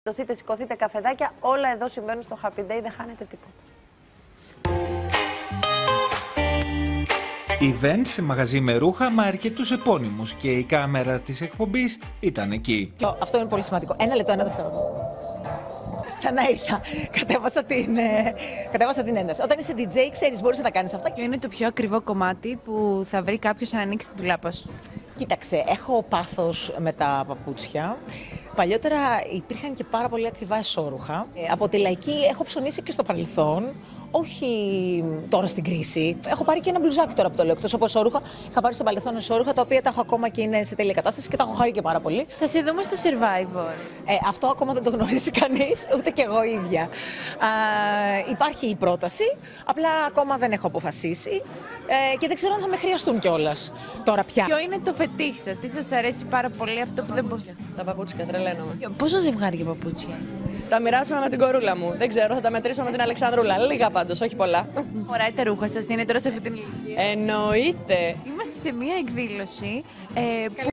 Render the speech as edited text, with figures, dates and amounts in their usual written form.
Σηκωθείτε, σηκωθείτε, καφεδάκια. Όλα εδώ συμβαίνουν στο Happy Day, δεν χάνετε τίποτα. Event σε μαγαζί με ρούχα με αρκετούς επώνυμους και η κάμερα της εκπομπής ήταν εκεί. Αυτό είναι πολύ σημαντικό. Ένα λεπτό, ένα δευτερόλεπτο. Ξανά ήρθα. Κατέβασα την ένταση. Όταν είσαι DJ, ξέρεις, μπορείς να τα κάνεις αυτά. Ποιο είναι το πιο ακριβό κομμάτι που θα βρει κάποιος να ανοίξει την ντουλάπα σου? Κοίταξε, έχω πάθος με τα παπούτσια. Παλιότερα υπήρχαν και πάρα πολύ ακριβά εσώρουχα. Από τη λαϊκή έχω ψωνίσει και στο παρελθόν. Όχι τώρα στην κρίση. Έχω πάρει και ένα μπλουζάκι τώρα που το λέω. Εκτός από εσώρουχα, είχα πάρει στο παρελθόν εσώρουχα τα οποία τα έχω ακόμα και είναι σε τέλεια κατάσταση και τα έχω χαρεί και πάρα πολύ. Θα σε δούμε στο Survivor. Αυτό ακόμα δεν το γνωρίζει κανείς, ούτε κι εγώ ίδια. Υπάρχει η πρόταση, απλά ακόμα δεν έχω αποφασίσει και δεν ξέρω αν θα με χρειαστούν κιόλας τώρα πια. Ποιο είναι το φετίχ σας, τι σας αρέσει πάρα πολύ, αυτό που δεν μπορείτε? Τα παπούτσια, τρελαίνομαι. Πόσα ζευγάρια παπούτσια? Τα μοιράσαμε με την κορούλα μου. Δεν ξέρω, θα τα μετρήσω με την Αλεξανδρούλα. Λίγα πάντως, όχι πολλά. Φοράει τα ρούχα σας, είναι τώρα σε αυτή την ηλικία? Εννοείται. Είμαστε σε μία εκδήλωση